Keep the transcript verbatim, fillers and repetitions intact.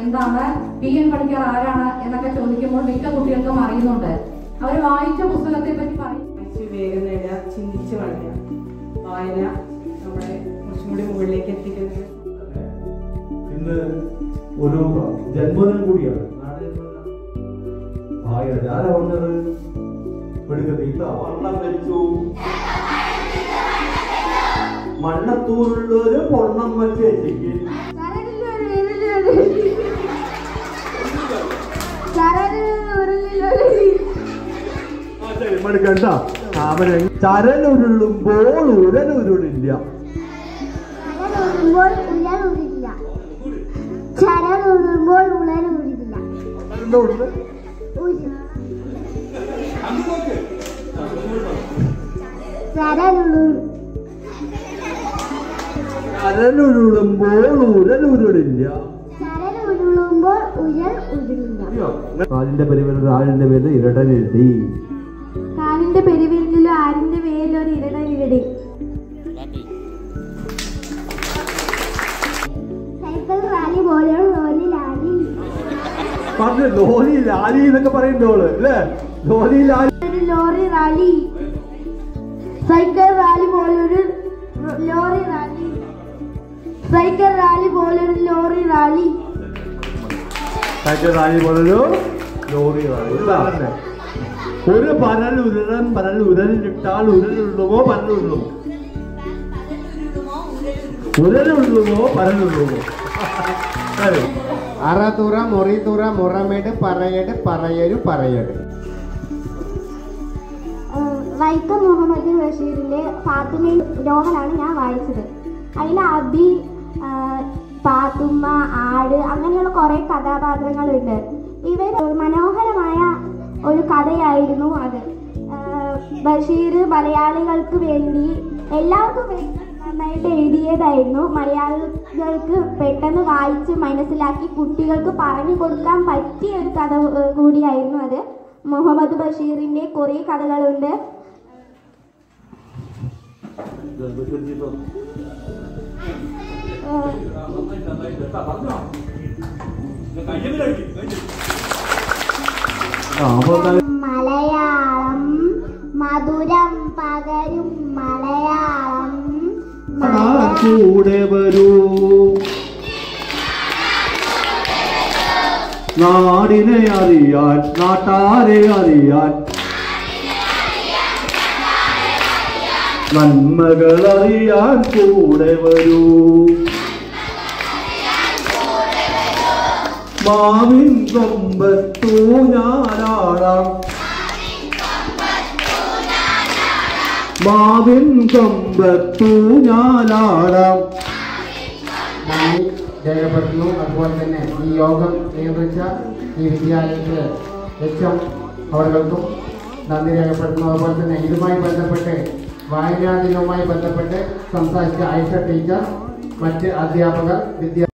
എന്താണ് P N Panicker ആരാണ് എന്നൊക്കെ ചോദിക്കുമ്പോൾ മിക്ക കുട്ടികൾക്കും അറിയുന്നുണ്ട്. അവർ വായിച്ച പുസ്തകത്തെ പറ്റി പറയും. വേഗം നേടുക, ചിന്തിച്ച് വളരുക, വായന നമ്മളെ കുറച്ചും കൂടി മുകളിലേക്ക് എത്തിക്കുന്നത്. ഇന്ന് ഒരു ജന്മദിനം കൂടിയാണ്. ആരാ പറഞ്ഞത്? വള്ളം വെച്ചു മണ്ണത്തൂരുള്ളൊരു പൊണ്ണം വെച്ച് വെച്ചേക്ക് മടുക്കണ്ട. അവന് ചരലുരുളുമ്പോൾ ഉരലുരുളില്ല. ചരലുരുളുമ്പോൾ ഉളരുരുളില്ല. ചരലുരുളുമ്പോൾ ഉരലുരുളില്ല. ചരലുരുളുമ്പോൾ ഉരൽ ഉരുളില്ല. കാലിന്റെ പെരുവിരൽ ആരിന്റെ പേര് ഇരടനെഴുതി. കാലിന്റെ പെരുവിരലിലോ ആരിന്റെ പേരിലോ ഒരു ഇരടനെഴുതി. സൈക്കിൾ റാലി പോലെ ലോറി ലാലി. പറഞ്ഞ ലോറി ലാലി എന്നൊക്കെ പറയുന്നോള് അല്ലേ? ലോറി ലാലി ലോറി റാലി. സൈക്കിൾ റാലി പോലൊരു ലോറി റാലി. സൈക്കിൾ റാലി പോലൊരു ലോറി റാലി. സൈക്കിൾ റാലി പോലൊരു ലോറി റാലി. ഒരു പരൽ ഉരുളൻ പരൽ ഉരലിട്ടാൽ ഉരലുള്ളുമോ പരലുള്ളുമോ? ഉരലുള്ളുമോ പരലുള്ളുമോ? അറതുറ മുറിതുറ മുറമെട് പറയട് പറയരു പറയട്. വൈക്കം മുഹമ്മദ് ബഷീറിന്റെ പാത്തുമ്മ നോവലാണ് ഞാൻ വായിച്ചത്. അതിൽ അബി, പാത്തുമ്മ, ആട് അങ്ങനെയുള്ള കുറെ കഥാപാത്രങ്ങളുണ്ട്. ഇവർ മനോഹരമായ ഒരു കഥയായിരുന്നു അത്. ബഷീർ മലയാളികൾക്ക് വേണ്ടി എല്ലാവർക്കും വേണ്ടി നന്നായിട്ട് എഴുതിയതായിരുന്നു. മലയാളികൾക്ക് പെട്ടെന്ന് വായിച്ച് മനസ്സിലാക്കി കുട്ടികൾക്ക് പറഞ്ഞു കൊടുക്കാൻ പറ്റിയ ഒരു കഥ കൂടിയായിരുന്നു അത്. മുഹമ്മദ് ബഷീറിന്റെ കുറേ കഥകളുണ്ട്. മലയാളം മധുരം പകരും മലയാളം. കൂടെ വരൂ നാടിനെ അറിയാൻ നാട്ടാരെ അറിയാൻ നന്മകൾ അറിയാൻ കൂടെ വരൂ. മാവിൻ കൊമ്പത്തൂ ഞാനാടാം മാവിൻ കൊമ്പത്തൂ ഞാനാടാം. നന്ദി രേഖപ്പെടുത്തുന്നു. അതുപോലെ തന്നെ ഈ യോഗം നിയന്ത്രിച്ച ഈ വിദ്യാലയത്തിലെ എച്ച് എം അവർക്കും നന്ദി രേഖപ്പെടുത്തുന്നു. അതുപോലെ തന്നെ ഇതുമായി ബന്ധപ്പെട്ട് വായനാ ദിനവുമായി ബന്ധപ്പെട്ട് സംസാരിച്ച ഐഷ ടീച്ചർ, മറ്റ് അധ്യാപകർ, വിദ്യാർത്ഥികൾ